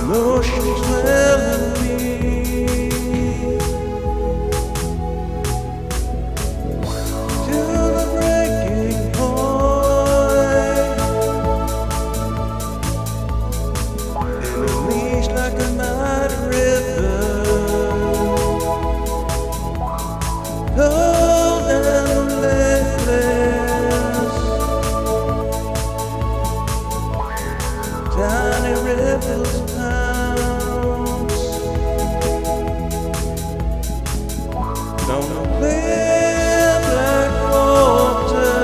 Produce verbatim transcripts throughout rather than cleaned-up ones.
Emotions well in me, to the breaking point, and unleashed like a mighty river, cold and relentless. Tiny ripples pounce on the clear black water.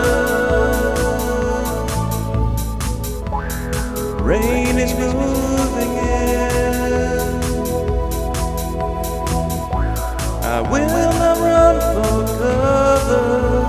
Rain is moving in. I will not run for cover.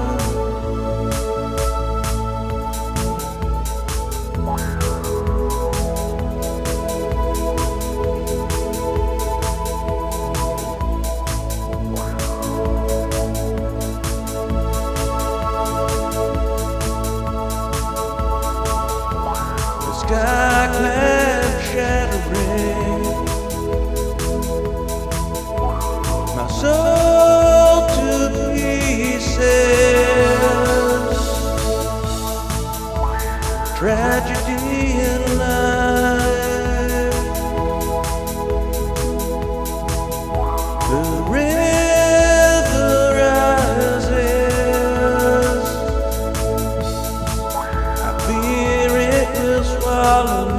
Sky cloud shattering, my soul to pieces. Tragedy in life, the river rises. I fear it will swallow me.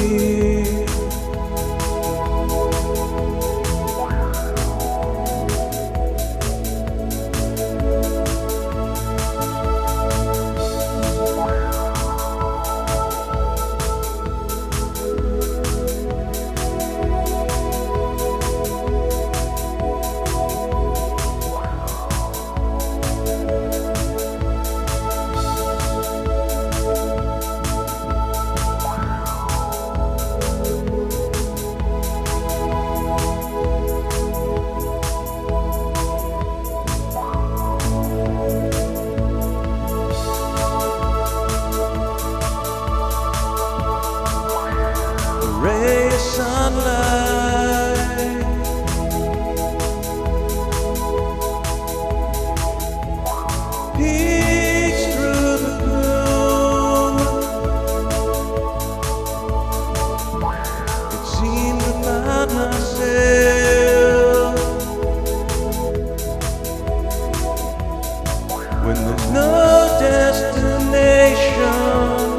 Ray of sunlight, peeks through the gloom. It seems to find myself when there's no destination.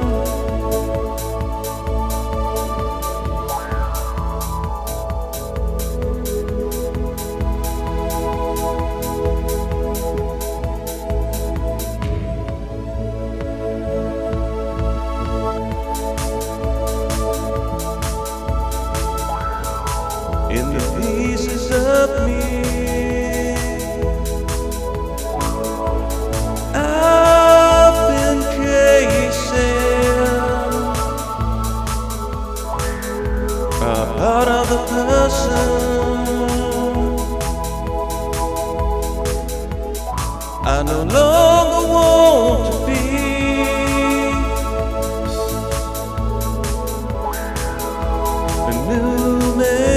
In the pieces of me, I've been chasing a part of the person I no longer want to be. A new man